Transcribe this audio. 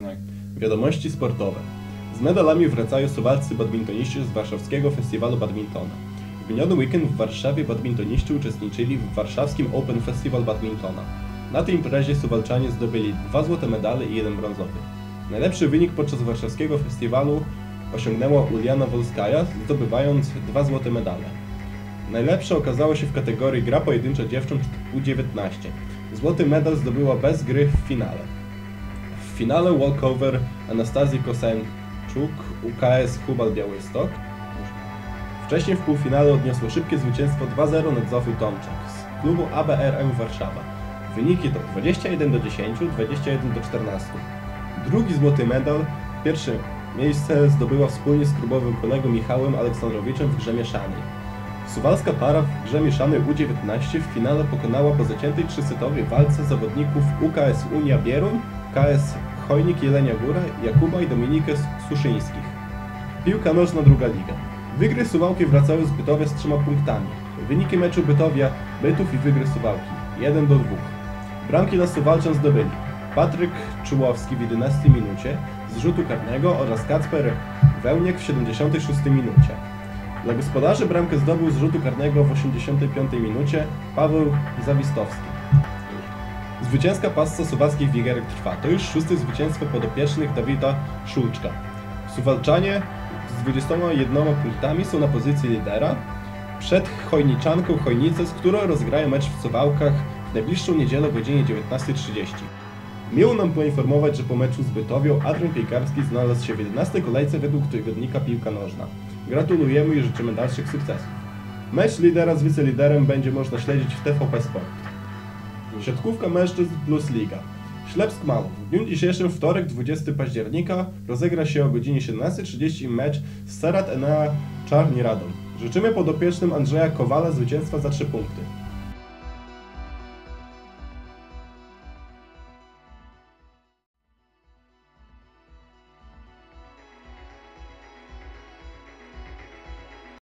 Wiadomości sportowe. Z medalami wracają suwalscy badmintoniści z warszawskiego festiwalu badmintona. W miniony weekend w Warszawie badmintoniści uczestniczyli w warszawskim Open Festival Badmintona. Na tej imprezie suwalczanie zdobyli 2 złote medale i 1 brązowy. Najlepszy wynik podczas warszawskiego festiwalu osiągnęła Uliana Wolskaja, zdobywając 2 złote medale. Najlepsze okazało się w kategorii gra pojedyncza dziewcząt U19. Złoty medal zdobyła bez gry w finale. W finale walkover Anastazji Kosenczuk UKS Hubal Białystok. Wcześniej w półfinale odniosło szybkie zwycięstwo 2-0 nad Zofią Tomczak z klubu ABRM Warszawa. Wyniki to 21-10, 21-14. Drugi złoty medal, pierwsze miejsce zdobyła wspólnie z klubowym kolegą Michałem Aleksandrowiczem w grze mieszanej. Suwalska para w grze mieszanej U19 w finale pokonała po zaciętej 3-setowej walce zawodników UKS Unia Bieruń, KS Chojnik Jelenia Góra, Jakuba i Dominikę Suszyńskich. Piłka nożna druga liga. Wygry Suwałki wracały z Bytowia z 3 punktami. Wyniki meczu Bytowia, Bytów i wygry Suwałki 1-2. Bramki dla Suwalczan zdobyli Patryk Czułowski w 11 minucie z rzutu karnego oraz Kacper Wełniek w 76 minucie. Dla gospodarzy bramkę zdobył z rzutu karnego w 85 minucie Paweł Zawistowski. Zwycięska pasca suwalskich wiegerek trwa. To już 6. zwycięstwo podopiecznych Dawida Szulczka. Suwalczanie z 21 punktami są na pozycji lidera przed Chojniczanką Chojnice, z którą rozgrają mecz w Suwałkach w najbliższą niedzielę o godzinie 19:30. Miło nam poinformować, że po meczu z Bytowią Adrian Piekarski znalazł się w 11. kolejce według tygodnika Piłka Nożna. Gratulujemy i życzymy dalszych sukcesów. Mecz lidera z wiceliderem będzie można śledzić w TVP Sport. Siatkówka mężczyzn plus liga. Ślepsk Malów. W dniu dzisiejszym, wtorek 20 października, rozegra się o godzinie 17:30 mecz z Serat Enea Czarni Radom. Życzymy podopiecznym Andrzeja Kowala zwycięstwa za 3 punkty.